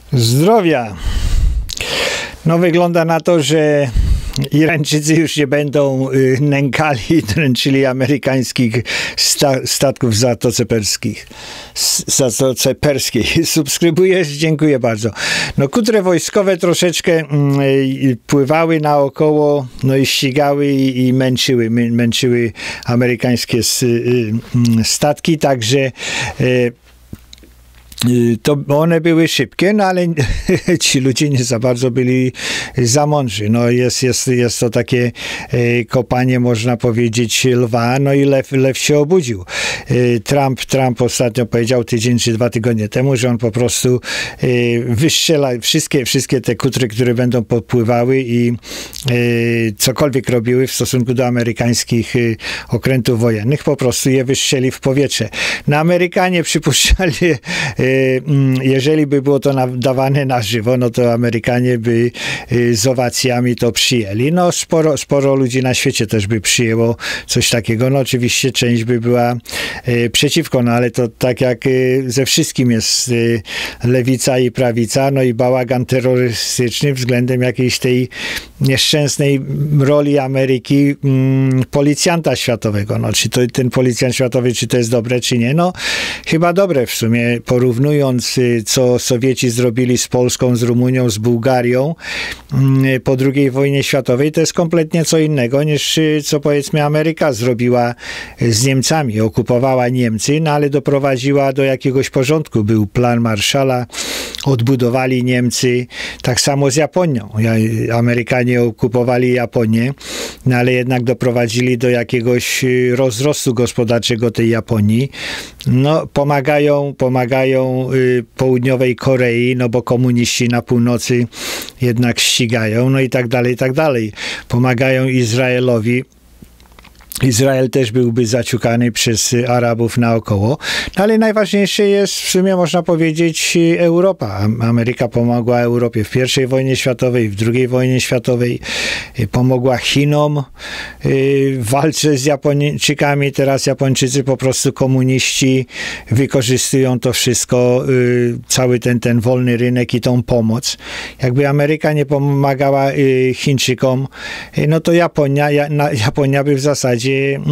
Zdrowia. No wygląda na to, że Irańczycy już nie będą nękali i dręczyli amerykańskich statków w Zatoce Perskiej. Subskrybujesz? Dziękuję bardzo. No kutry wojskowe troszeczkę pływały naokoło, no i ścigały i męczyły amerykańskie statki, także to one były szybkie, no ale ci ludzie nie za bardzo byli za mądrzy. No jest to takie kopanie, można powiedzieć, lwa, no i lew się obudził. Trump ostatnio powiedział tydzień czy 2 tygodnie temu, że on po prostu wystrzela wszystkie te kutry, które będą podpływały i cokolwiek robiły w stosunku do amerykańskich okrętów wojennych, po prostu je wystrzeli w powietrze. No Amerykanie przypuszczali, jeżeli by było to nadawane na żywo, no to Amerykanie by z owacjami to przyjęli. No sporo ludzi na świecie też by przyjęło coś takiego. No oczywiście część by była przeciwko, no ale to tak jak ze wszystkim jest lewica i prawica, no i bałagan terrorystyczny względem jakiejś tej nieszczęsnej roli Ameryki policjanta światowego. No czy to ten policjant światowy, czy to jest dobre, czy nie? No chyba dobre w sumie, porównując co Sowieci zrobili z Polską, z Rumunią, z Bułgarią po II wojnie światowej, to jest kompletnie co innego niż co powiedzmy Ameryka zrobiła z Niemcami. Okupowała Niemcy, no ale doprowadziła do jakiegoś porządku. Był plan Marshalla, odbudowali Niemcy, tak samo z Japonią. Amerykanie okupowali Japonię, no ale jednak doprowadzili do jakiegoś rozrostu gospodarczego tej Japonii. No pomagają Południowej Korei, no bo komuniści na północy jednak ścigają, no i tak dalej, i tak dalej. Pomagają Izraelowi. Izrael też byłby zaciukany przez Arabów naokoło, no ale najważniejsze jest w sumie, można powiedzieć, Europa. Ameryka pomogła Europie w I wojnie światowej, w II wojnie światowej, pomogła Chinom w walce z Japończykami. Teraz Japończycy, po prostu komuniści, wykorzystują to wszystko, cały ten wolny rynek i tą pomoc. Jakby Ameryka nie pomagała Chińczykom, no to Japonia by w zasadzie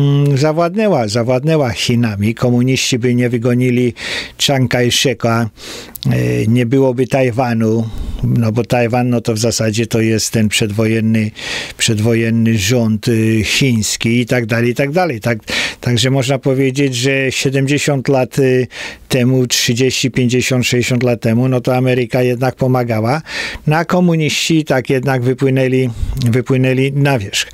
zawładnęła Chinami. Komuniści by nie wygonili Chiang Kai-sheka, nie byłoby Tajwanu, no bo Tajwan, no to w zasadzie to jest ten przedwojenny rząd chiński i tak dalej, i tak dalej. Także można powiedzieć, że 70 lat temu, 30, 50, 60 lat temu, no to Ameryka jednak pomagała, no a komuniści tak jednak wypłynęli na wierzch.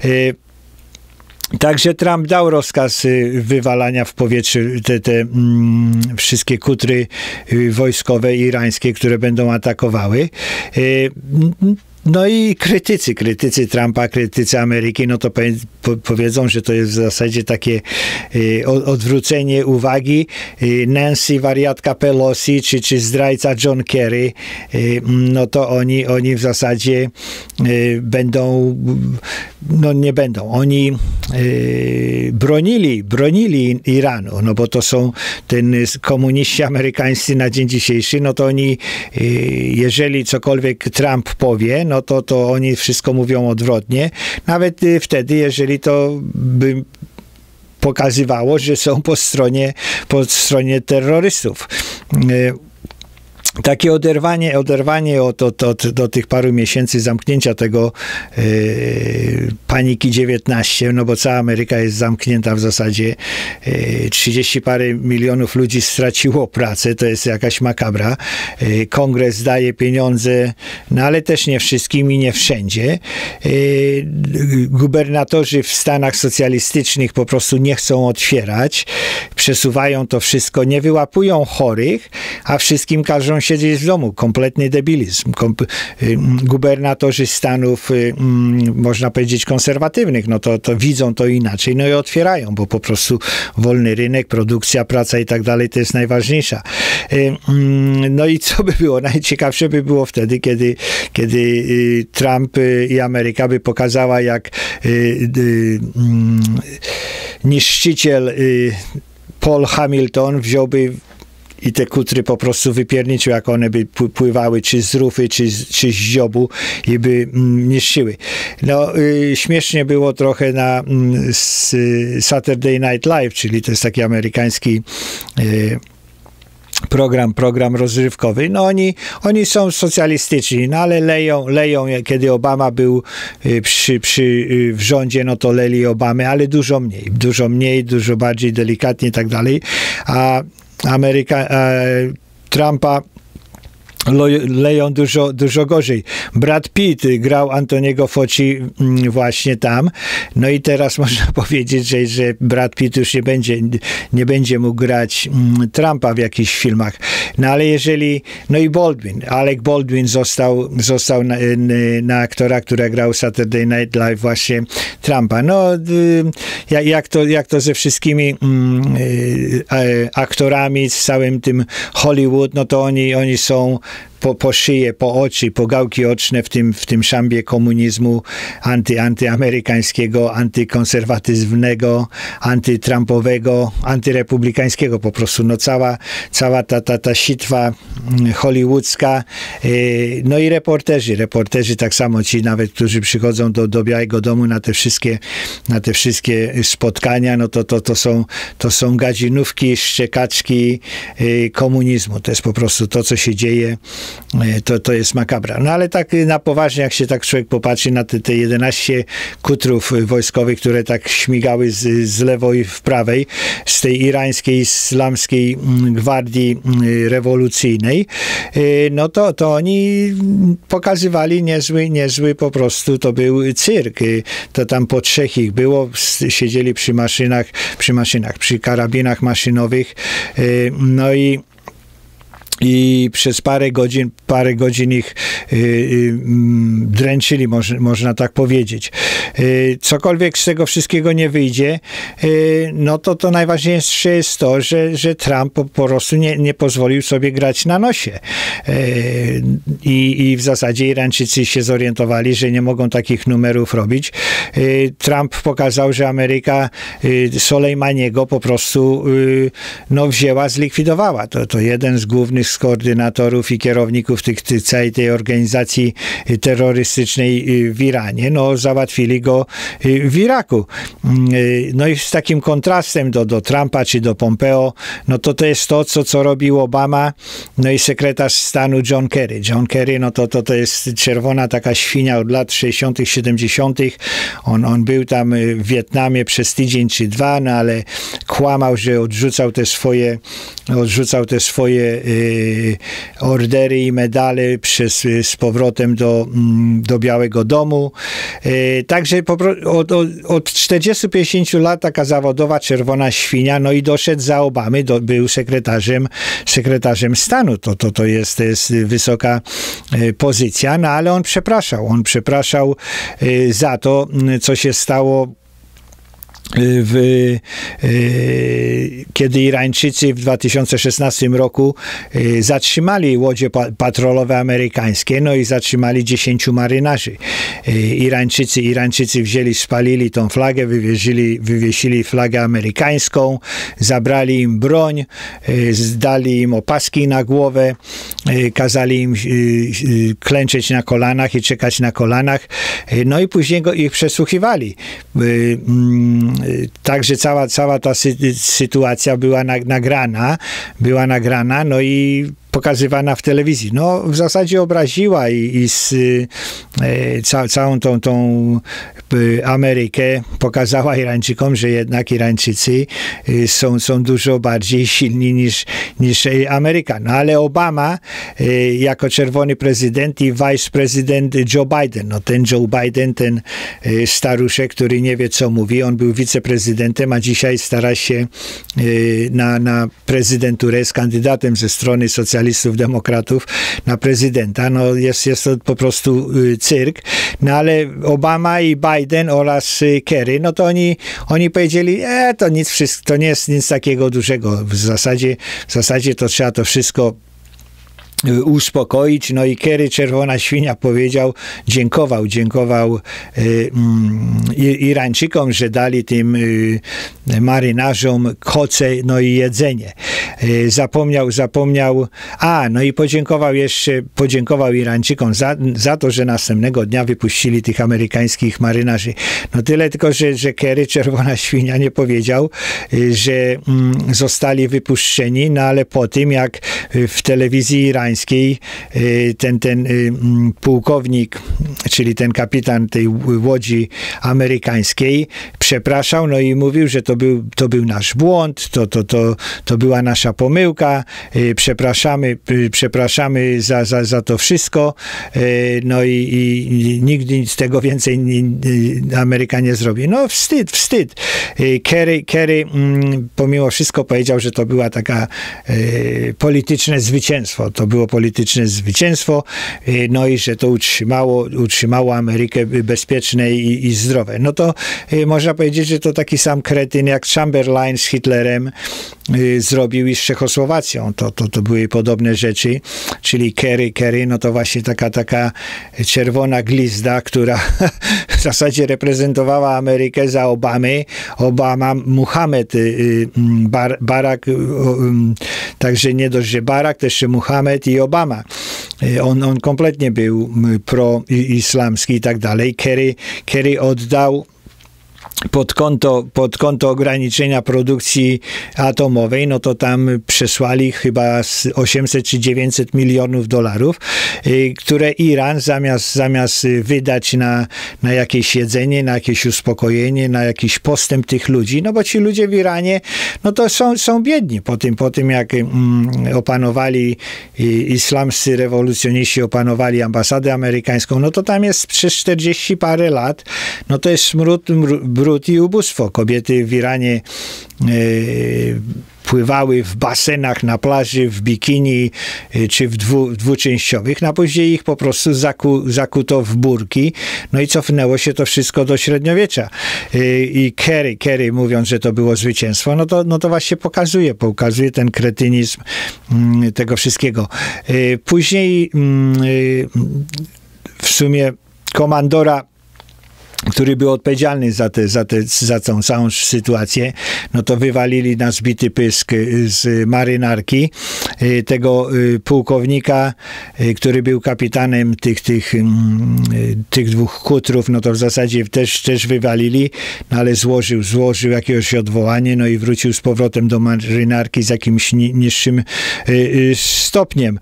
Także Trump dał rozkaz wywalania w powietrze te wszystkie kutry wojskowe irańskie, które będą atakowały. No i krytycy Trumpa, krytycy Ameryki, no to powiedzą, że to jest w zasadzie takie odwrócenie uwagi. Nancy, wariatka Pelosi, czy zdrajca John Kerry, no to oni w zasadzie oni bronili Iranu, no bo to są komuniści amerykańscy na dzień dzisiejszy, no to oni, jeżeli cokolwiek Trump powie, no to oni wszystko mówią odwrotnie. Nawet wtedy, jeżeli to by pokazywało, że są po stronie terrorystów. Takie oderwanie do tych paru miesięcy zamknięcia tego paniki 19, no bo cała Ameryka jest zamknięta w zasadzie. 30 parę milionów ludzi straciło pracę, to jest jakaś makabra. Kongres daje pieniądze, no ale też nie wszystkim i nie wszędzie. Gubernatorzy w Stanach socjalistycznych po prostu nie chcą otwierać, przesuwają to wszystko, nie wyłapują chorych, a wszystkim każą siedzieć w domu. Kompletny debilizm. Gubernatorzy stanów, można powiedzieć, konserwatywnych, no to widzą to inaczej, no i otwierają, bo po prostu wolny rynek, produkcja, praca i tak dalej, to jest najważniejsza. No i co by było? Najciekawsze by było wtedy, kiedy Trump i Ameryka by pokazała, jak niszczyciel Paul Hamilton wziąłby i te kutry po prostu wypierniczyły, jak one by pływały, czy z rufy, czy z dziobu i by niszczyły. No, śmiesznie było trochę na Saturday Night Live, czyli to jest taki amerykański program rozrywkowy. No oni są socjalistyczni, no ale leją, kiedy Obama był w rządzie, no to leli Obamy, ale dużo mniej, dużo bardziej delikatnie i tak dalej. A Trumpa leją dużo gorzej. Brad Pitt grał Antoniego Fauci właśnie tam. No i teraz można powiedzieć, że Brad Pitt już nie będzie mógł grać Trumpa w jakichś filmach. No ale no i Alec Baldwin został na aktora, który grał Saturday Night Live właśnie Trumpa. No jak to ze wszystkimi aktorami, z całym tym Hollywood, no to oni są po szyję, po oczy, po gałki oczne w tym szambie komunizmu antyamerykańskiego, antykonserwatywnego, antytrumpowego, antyrepublikańskiego po prostu. No cała ta sitwa hollywoodzka, no i reporterzy tak samo, ci nawet, którzy przychodzą do Białego Domu na te wszystkie spotkania, no to są gadzinówki, szczekaczki komunizmu. To jest po prostu to, co się dzieje. To jest makabra. No ale tak na poważnie, jak się tak człowiek popatrzy na te 11 kutrów wojskowych, które tak śmigały z lewo i w prawej, z tej irańskiej, islamskiej gwardii rewolucyjnej, no to oni pokazywali niezły po prostu, to był cyrk. To tam po 3 ich było, siedzieli przy karabinach maszynowych, no i przez parę godzin ich dręczyli, można tak powiedzieć. Cokolwiek z tego wszystkiego nie wyjdzie, no to najważniejsze jest to, że Trump po prostu nie pozwolił sobie grać na nosie. I w zasadzie Irańczycy się zorientowali, że nie mogą takich numerów robić. Trump pokazał, że Ameryka Soleimaniego po prostu wzięła, zlikwidowała. To jeden z głównych koordynatorów i kierowników całej tej organizacji terrorystycznej w Iranie, no załatwili go w Iraku. No i z takim kontrastem do Trumpa czy do Pompeo, no to jest to, co robił Obama, no i sekretarz stanu John Kerry. John Kerry, no to jest czerwona taka świnia od lat 60., 70. On był tam w Wietnamie przez tydzień czy 2, no ale kłamał, że odrzucał te swoje ordery i medale z powrotem do Białego Domu. Także od 40-50 lat taka zawodowa czerwona świnia, no i doszedł za Obamy, był sekretarzem stanu. To jest wysoka pozycja, no ale on przepraszał za to, co się stało kiedy Irańczycy w 2016 roku zatrzymali łodzie patrolowe amerykańskie, no i zatrzymali 10 marynarzy. Irańczycy spalili tą flagę, wywiesili flagę amerykańską, zabrali im broń, zdali im opaski na głowę, kazali im klęczeć na kolanach i czekać na kolanach, no i później ich przesłuchiwali. Także cała ta sytuacja była nagrana, no i pokazywana w telewizji. No, w zasadzie obraziła i całą tą Amerykę pokazała Irańczykom, że jednak Irańczycy są dużo bardziej silni niż Ameryka. No, ale Obama jako czerwony prezydent i wiceprezydent Joe Biden. No, ten Joe Biden, ten staruszek, który nie wie, co mówi, on był wiceprezydentem, a dzisiaj stara się na prezydenturę, jest kandydatem ze strony socjalistów, demokratów na prezydenta. No jest to po prostu cyrk. No ale Obama i Biden oraz Kerry, no to oni powiedzieli, to nie jest nic takiego dużego. W zasadzie to trzeba to wszystko uspokoić. No i Kerry, czerwona świnia, dziękował Irańczykom, że dali tym marynarzom koce, no i jedzenie. zapomniał, no i podziękował Irańczykom za to, że następnego dnia wypuścili tych amerykańskich marynarzy. No tyle tylko, że Kerry, czerwona świnia, nie powiedział, że zostali wypuszczeni, no ale po tym, jak w telewizji irańskiej ten pułkownik, czyli ten kapitan tej łodzi amerykańskiej przepraszał, no i mówił, że to był nasz błąd, to była nasza pomyłka, przepraszamy za to wszystko, no i nigdy z tego więcej Ameryka nie zrobi. No wstyd. Kerry pomimo wszystko powiedział, że to była taka polityczne zwycięstwo. To było polityczne zwycięstwo, no i że to utrzymało Amerykę bezpieczne i zdrowe. No to można powiedzieć, że to taki sam kretyn jak Chamberlain z Hitlerem zrobił i z Czechosłowacją. To były podobne rzeczy, czyli Kerry, no to właśnie taka czerwona glizda, która w zasadzie reprezentowała Amerykę za Obama, Muhammad, Barack, także nie dość, że Barack, też jeszcze i Obama. On kompletnie był pro-islamski i tak dalej. Kerry oddał pod konto ograniczenia produkcji atomowej, no to tam przesłali chyba 800 czy 900 milionów dolarów, które Iran zamiast wydać na jakieś jedzenie, na jakieś uspokojenie, na jakiś postęp tych ludzi, no bo ci ludzie w Iranie, no to są biedni. Po tym jak opanowali islamscy rewolucjoniści, opanowali ambasadę amerykańską, no to tam jest przez 40 parę lat, no to jest brud i ubóstwo. Kobiety w Iranie pływały w basenach na plaży, w bikini, czy w dwuczęściowych, a później ich po prostu zakuto w burki, no i cofnęło się to wszystko do średniowiecza. I Kerry mówiąc, że to było zwycięstwo, no to właśnie pokazuje ten kretynizm tego wszystkiego. Później w sumie komandora, który był odpowiedzialny za tą całą sytuację, no to wywalili na zbity pysk z marynarki tego pułkownika, który był kapitanem tych dwóch kutrów, no to w zasadzie też wywalili, no ale złożył jakiegoś odwołanie, no i wrócił z powrotem do marynarki z jakimś niższym stopniem.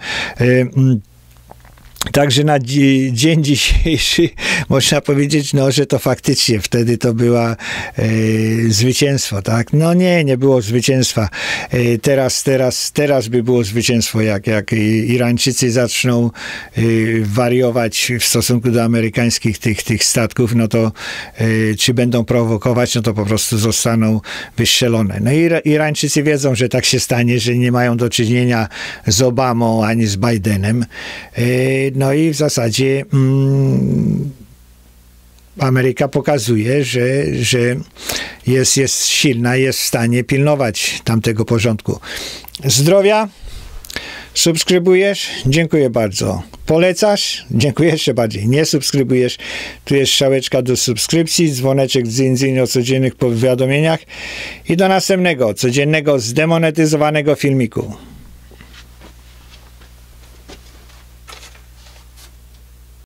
Także na dzień dzisiejszy można powiedzieć, no, że to faktycznie wtedy to była zwycięstwo, tak? No nie było zwycięstwa. Teraz by było zwycięstwo, jak Irańczycy zaczną wariować w stosunku do amerykańskich tych statków, no to czy będą prowokować, no to po prostu zostaną wystrzelone. No i Irańczycy wiedzą, że tak się stanie, że nie mają do czynienia z Obamą ani z Bidenem. No i w zasadzie Ameryka pokazuje, że jest silna, jest w stanie pilnować tamtego porządku. Zdrowia? Subskrybujesz? Dziękuję bardzo. Polecasz? Dziękuję jeszcze bardziej. Nie subskrybujesz? Tu jest strzałeczka do subskrypcji, dzwoneczek dzyń o codziennych powiadomieniach i do następnego, codziennego, zdemonetyzowanego filmiku.